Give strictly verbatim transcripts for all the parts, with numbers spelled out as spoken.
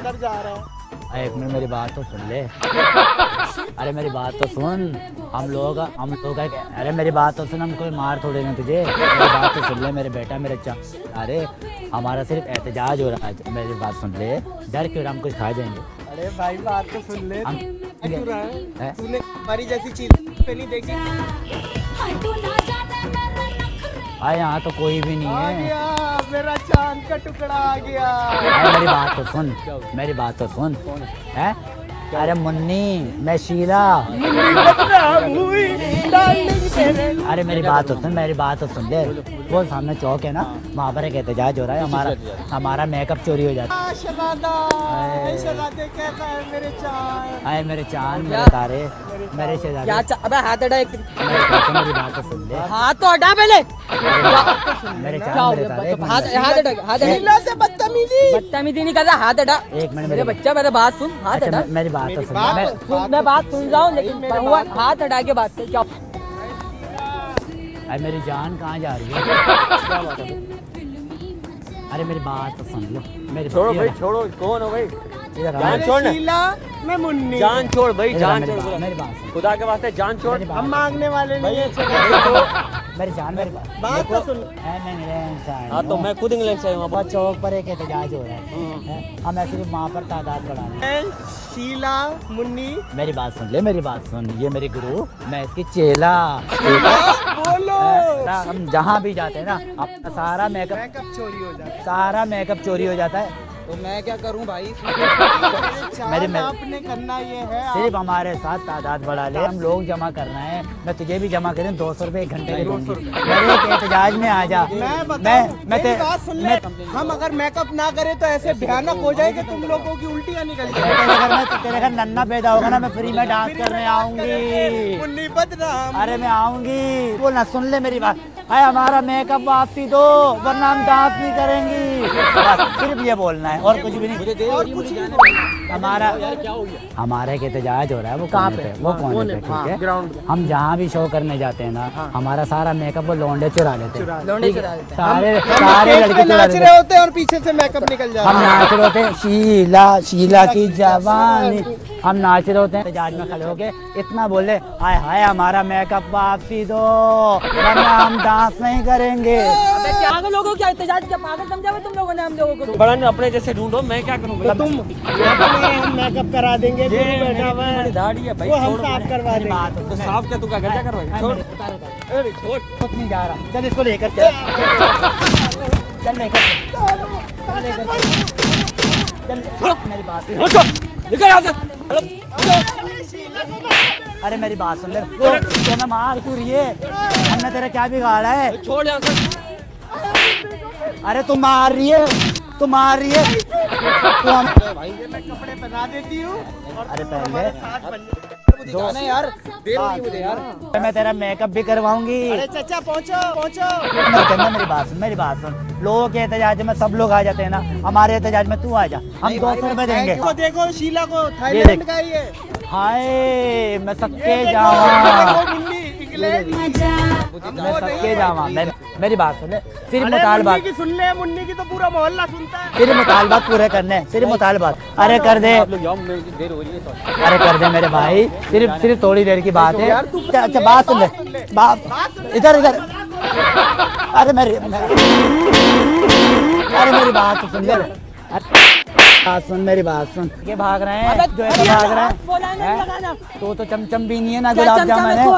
अंदर जा रहा है। एक मिनट मेरी बात तो सुन ले। अरे मेरी बात तो सुन, हम लोग हम लोग अरे मेरी बात तो सुन, हम कोई मार थोड़े ना तुझे। मेरी बात तो सुन ले मेरे बेटा, मेरे चा अरे हमारा सिर्फ एहतजाज हो रहा है, मेरी बात सुन ले। डर क्यों, हम कुछ खा जाएंगे। अरे भाई बात तो सुन ले, हम क्यों रहा है? तूने हमारी जैसी चीज पे नहीं देखी। हाँ यहाँ तो कोई भी नहीं आ है। गया मेरा चांद का टुकड़ा आ गया। अरे मेरी बात तो सुन, मेरी बात तो सुन। है अरे मुन्नी, मैं शीला। अरे मेरी बात तो सुन, मेरी बात तो सुन ले। वो सामने चौक है ना, वहाँ पर एक एहतजाज हो रहा है, हमारा हमारा मेकअप चोरी हो जाता है। शहजादे कैसा है मेरे चांद? अरे मेरे चांद, मेरे तारे, मेरे शहजादे। क्या चा... अबे हाथ हटा, एक मेरी बात तो सुन ले। हाथ तो हटा पहले। मेरे चांद, मेरे तारे, हाथ हाथ हटा, हाथ शीला से बदतमीजी बदतमीजी नहीं कर रहा, हाथ हटा। एक मिनट मेरे बच्चा, मेरे बात सुन, हाथ हटा। मेरी बात तो सुन। मैं मैं बात सुन रहा हूँ, लेकिन हुआ हाथ हटा के बात कर। अरे मेरी जान कहाँ जा रही है? अरे मेरी बात तो सुन लो। मेरी छोड़ो भाई, छोड़ो। कौन हो भाई? जान छोड़। शीला मैं मुन्नी। जान छोड़ भाई, जान छोड़। मेरी बात, खुदा के वास्ते जान छोड़। हम मांगने वाले नहीं है। मेरी जान, मेरी बात बात तो सुन। मैं इंग्लैंड से आया हाँ तो हूँ। मैं खुद इंग्लैंड से आया हूँ। बहुत चौक पर एक एहतजाज हो रहा है, हम ऐसे सिर्फ वहाँ पर तादाद बढ़ाने। शीला मुन्नी, मेरी बात सुन ले, मेरी बात सुन। ये मेरी गुरु, मैं इसकी चेला। बोलो। हम जहाँ भी जाते हैं ना, अपना सारा मेकअप मेकअप चोरी हो जाता है। सारा मेकअप चोरी हो जाता है। तो मैं क्या करूं भाई? मेरे मेरे- आपने करना ये है। सिर्फ हमारे साथ तादाद बढ़ा ले, हम लोग जमा करना है। मैं तुझे भी जमा करें, दो सौ रुपए एक घंटे के दूंगी। मेरे एक एहतजाज में आ जा। मैं मैं बताऊं, मैं मेरी बात सुन ले। हम अगर मेकअप ना करें तो ऐसे भयानक हो जाएगा, तुम लोगों की उल्टियां निकल तेरे जाएंगी। घर में तेरे घर नन्ना पैदा होगा ना, मैं फ्री में डांस करने आऊंगी। मुन्नी बदनाम। अरे मैं आऊंगी, बोल ना, सुन ले मेरी बात। अरे हमारा मेकअप वापसी दो, वरना हम डांस नहीं करेंगी। बस सिर्फ ये बोलना है, और कुछ भी नहीं। हमारा हमारा एक एहतजाज हो रहा है। वो कहाँ पे? वो कौन है? ठीक है, ग्राउंड हम जहाँ भी शो करने जाते हैं ना, हमारा सारा मेकअप वो लौंडे चुरा लेते हैं। लौंडे चुरा लेते हैं। सारे सारे लड़के चुरा नाच लेते रहे हैं। होते हैं और पीछे से मेकअप निकल जाता हम नाच रहे होते हैं, शीला शीला की जवानी। हम नाच रहे होते हैं, एहतजाज में खड़े होके इतना बोले, हाय हाय हमारा मेकअप वापसी दो, वरना हम डांस नहीं करेंगे। अबे क्या पागल लोगों क्या एहतजाज, क्या पागल समझा हुआ तुम लोगों ने हम लोगों को? बड़ा ने अपने जैसे ढूंढो, मैं क्या करूँ? तो तुम हम मेकअप करा देंगे, गुरु बैठा हुआ है, दाढ़ी है भाई, वो हम छोड़। साफ करवा मेरी देंगे। बात तो साफ क्या, तू क्या गंजा करवाएगा? छोड़। अरे छोड़। कुछ नहीं जा रहा, चल इसको लेकर चल, चल लेकर चल, चल लेकर चल, चल मेरी बात निकल यहाँ से। अरे मेरी बात सुन ले, तो, तो मैं मार क्यों रही है? हमने तेरा क्या बिगाड़ा है? छोड़ यहाँ से। अरे तू मार रही है, तू मार रही है, तू हम भाई मैं कपड़े पहना देती हूँ। अरे पहले दो यार, देर होगी मुझे यार। मैं तेरा मेकअप भी करवाऊंगी। अरे चाचा पहुँचो पहुँचो। मैं कहना, मेरी बात सुन, मेरी बात सुन। लोगों के एहतजाज में सब लोग आ जाते हैं ना, हमारे एहतजाज में तू आ जा, हम दो सौ रुपए देंगे। देखो देखो शीला को, थाईलैंड का ही है। हाय मैं सबके जावा, इंग्लैंड मैं सबके जावा। मैं मेरी बात सुन ले, सिर्फ मुन्नी मुतालबात, की सुन ले, मुन्नी की तो पूरा मोहल्ला सुनता है। सिर्फ मुतालबात पूरे करने, सिर्फ मुतालबात। अरे कर दे, आप लोग जाओ, मुझे देर हो रही है तो। अरे कर दे मेरे भाई, सिर्फ सिर्फ थोड़ी देर की बात है। अच्छा अच्छा बात सुन ले, बात इधर इधर। अरे मेरी अरे मेरी बात तो सुन ले, बात सुन, मेरी बात सुन। ये भाग रहे हैं, जो ऐसा भाग रहे हैं, तो तो चमचम भी नहीं है ना, गुलाब जामुन है।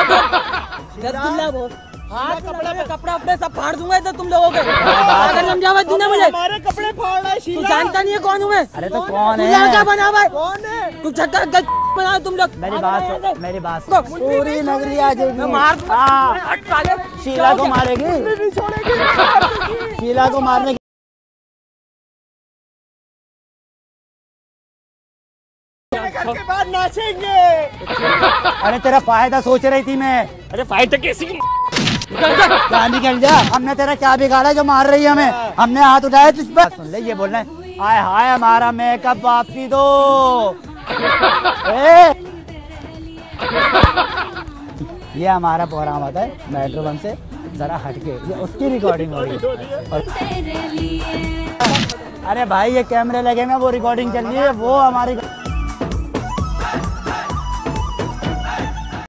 हाथ कपड़ा में कपड़ा अपने सब फाड़ दूंगा इधर तुम लोगों के। पागल समझा हुआ तूने मुझे? हमारे कपड़े फाड़ रहा है तू शीला। जानता नहीं है कौन हूँ मैं? अरे तो कौन तू है? यहाँ क्या बना हुआ है? कौन है? तू छक्का गल बना तुम लोग। मेरी बात सुन, मेरी बात सुन। पूरी नगरी आ जाएगी। मैं मार दूंगा। हाँ, हट साले। शीला को मारेगी, नहीं छोड़ेगी। शीला को मारने की। घर के बाद नाचेंगे। अरे तेरा फायदा सोच रही थी मैं। अरे फाइट कैसी? क्या निकल जा, हमने तेरा क्या बिगाड़ा जो मार रही है हमें? हमने हाथ उठाया तुझ पर। सुन ले, ये बोल रहे हैं, हाय हाय हमारा मेकअप वापसी दो। ए! ये हमारा प्रोग्राम आता है मेट्रो वन से जरा हटके, ये उसकी रिकॉर्डिंग हो रही है। और अरे भाई ये कैमरे लगे हैं, वो रिकॉर्डिंग चल रही है, वो हमारी